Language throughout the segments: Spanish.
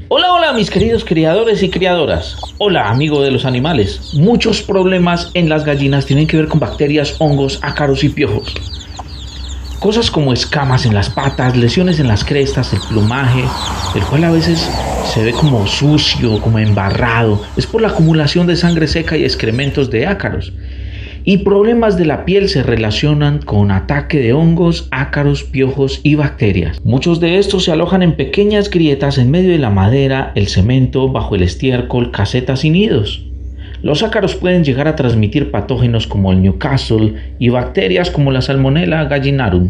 Hola, hola mis queridos criadores y criadoras. Hola amigo de los animales. Muchos problemas en las gallinas tienen que ver con bacterias, hongos, ácaros y piojos. Cosas como escamas en las patas, lesiones en las crestas, el plumaje, el cual a veces se ve como sucio, como embarrado. Es por la acumulación de sangre seca y excrementos de ácaros. Y problemas de la piel se relacionan con ataque de hongos, ácaros, piojos y bacterias. Muchos de estos se alojan en pequeñas grietas en medio de la madera, el cemento, bajo el estiércol, casetas y nidos. Los ácaros pueden llegar a transmitir patógenos como el Newcastle y bacterias como la Salmonella gallinarum.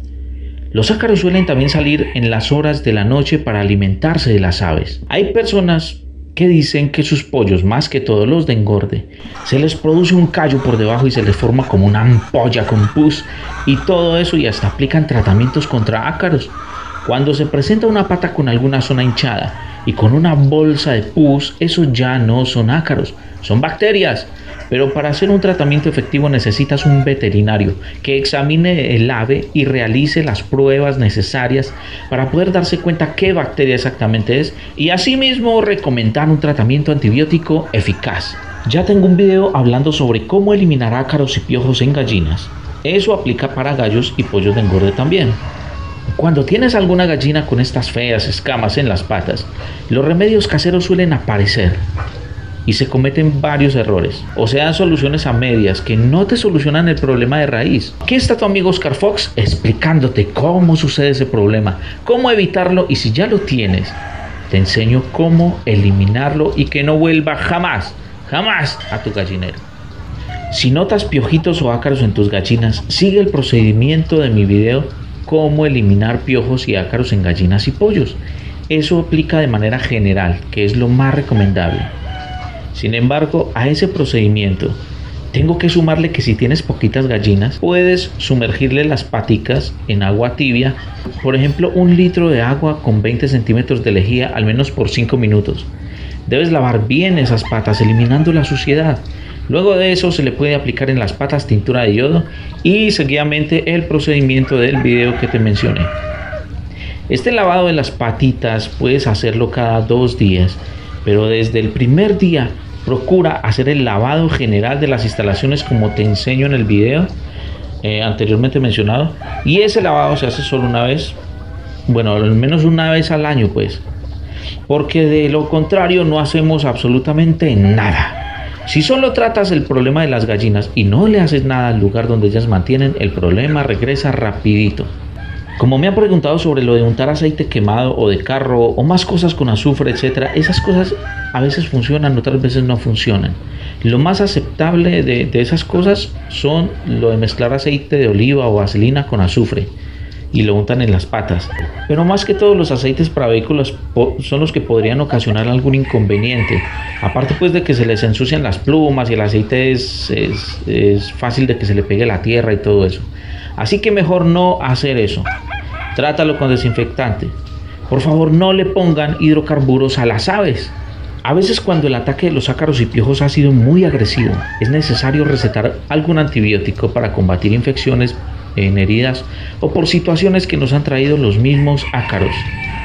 Los ácaros suelen también salir en las horas de la noche para alimentarse de las aves. Hay personas que dicen que sus pollos, más que todos los de engorde, se les produce un callo por debajo y se les forma como una ampolla con pus y todo eso, y hasta aplican tratamientos contra ácaros. Cuando se presenta una pata con alguna zona hinchada y con una bolsa de pus, eso ya no son ácaros, son bacterias. Pero para hacer un tratamiento efectivo necesitas un veterinario que examine el ave y realice las pruebas necesarias para poder darse cuenta qué bacteria exactamente es y asimismo recomendar un tratamiento antibiótico eficaz. Ya tengo un video hablando sobre cómo eliminar ácaros y piojos en gallinas. Eso aplica para gallos y pollos de engorde también. Cuando tienes alguna gallina con estas feas escamas en las patas, los remedios caseros suelen aparecer y se cometen varios errores, o se dan soluciones a medias que no te solucionan el problema de raíz. Aquí está tu amigo Oscar Fox explicándote cómo sucede ese problema, cómo evitarlo, y si ya lo tienes, te enseño cómo eliminarlo y que no vuelva jamás a tu gallinero. Si notas piojitos o ácaros en tus gallinas, sigue el procedimiento de mi video cómo eliminar piojos y ácaros en gallinas y pollos. Eso aplica de manera general, que es lo más recomendable. Sin embargo, a ese procedimiento tengo que sumarle que si tienes poquitas gallinas, puedes sumergirle las paticas en agua tibia, por ejemplo 1 litro de agua con 20 centímetros de lejía al menos por 5 minutos. Debes lavar bien esas patas eliminando la suciedad. Luego de eso se le puede aplicar en las patas tintura de yodo y seguidamente el procedimiento del video que te mencioné. Este lavado de las patitas puedes hacerlo cada 2 días, pero desde el primer día procura hacer el lavado general de las instalaciones como te enseño en el video anteriormente mencionado, y ese lavado se hace solo una vez, bueno, al menos una vez al año, pues, porque de lo contrario no hacemos absolutamente nada. Si solo tratas el problema de las gallinas y no le haces nada al lugar donde ellas mantienen, el problema regresa rapidito. Como me han preguntado sobre lo de untar aceite quemado o de carro o más cosas con azufre, etc., esas cosas a veces funcionan, otras veces no funcionan. Lo más aceptable de esas cosas son lo de mezclar aceite de oliva o vaselina con azufre y lo untan en las patas. Pero más que todo, los aceites para vehículos son los que podrían ocasionar algún inconveniente. Aparte pues de que se les ensucian las plumas y el aceite es fácil de que se le pegue la tierra y todo eso. Así que mejor no hacer eso. Trátalo con desinfectante. Por favor, no le pongan hidrocarburos a las aves. A veces cuando el ataque de los ácaros y piojos ha sido muy agresivo, es necesario recetar algún antibiótico para combatir infecciones en heridas o por situaciones que nos han traído los mismos ácaros.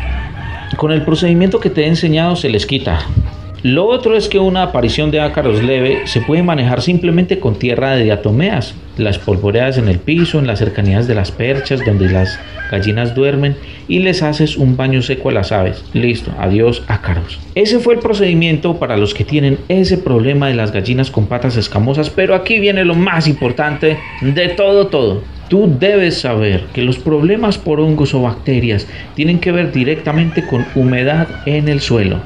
Con el procedimiento que te he enseñado se les quita. Lo otro es que una aparición de ácaros leve se puede manejar simplemente con tierra de diatomeas. Las polvoreas en el piso, en las cercanías de las perchas donde las gallinas duermen, y les haces un baño seco a las aves. Listo, adiós ácaros. Ese fue el procedimiento para los que tienen ese problema de las gallinas con patas escamosas, pero aquí viene lo más importante de todo. Tú debes saber que los problemas por hongos o bacterias tienen que ver directamente con humedad en el suelo.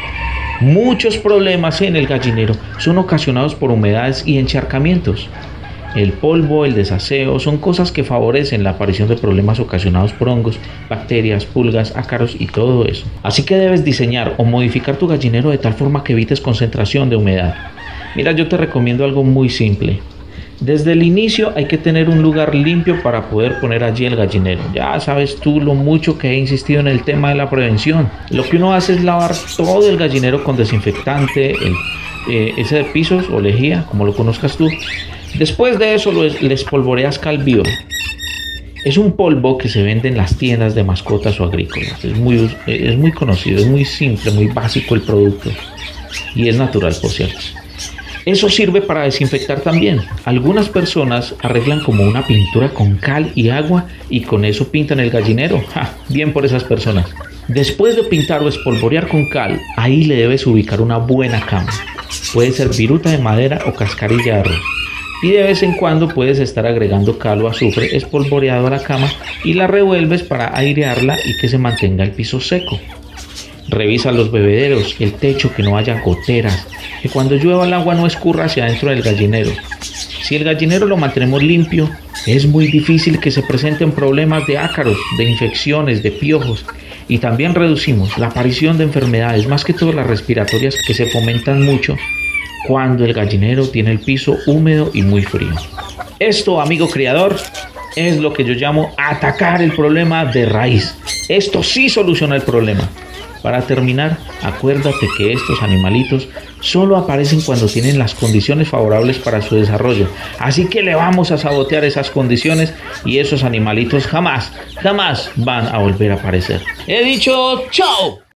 Muchos problemas en el gallinero son ocasionados por humedades y encharcamientos. El polvo, el desaseo, son cosas que favorecen la aparición de problemas ocasionados por hongos, bacterias, pulgas, ácaros y todo eso. Así que debes diseñar o modificar tu gallinero de tal forma que evites concentración de humedad. Mira, yo te recomiendo algo muy simple. Desde el inicio hay que tener un lugar limpio para poder poner allí el gallinero. Ya sabes tú lo mucho que he insistido en el tema de la prevención. Lo que uno hace es lavar todo el gallinero con desinfectante, ese de pisos o lejía, como lo conozcas tú. Después de eso les polvoreas cal viva Es un polvo que se vende en las tiendas de mascotas o agrícolas. Es muy conocido, es muy simple, muy básico el producto. Y es natural, por cierto. Eso sirve para desinfectar también. Algunas personas arreglan como una pintura con cal y agua y con eso pintan el gallinero. ¡Ja! Bien por esas personas. Después de pintar o espolvorear con cal, ahí le debes ubicar una buena cama. Puede ser viruta de madera o cascarilla de arroz. Y de vez en cuando puedes estar agregando cal o azufre espolvoreado a la cama y la revuelves para airearla y que se mantenga el piso seco. Revisa los bebederos, el techo, que no haya goteras, que cuando llueva el agua no escurra hacia adentro del gallinero. Si el gallinero lo mantenemos limpio, es muy difícil que se presenten problemas de ácaros, de infecciones, de piojos, y también reducimos la aparición de enfermedades, más que todo las respiratorias, que se fomentan mucho cuando el gallinero tiene el piso húmedo y muy frío. Esto, amigo criador, es lo que yo llamo atacar el problema de raíz. Esto sí soluciona el problema. Para terminar, acuérdate que estos animalitos solo aparecen cuando tienen las condiciones favorables para su desarrollo. Así que le vamos a sabotear esas condiciones y esos animalitos jamás van a volver a aparecer. He dicho chao.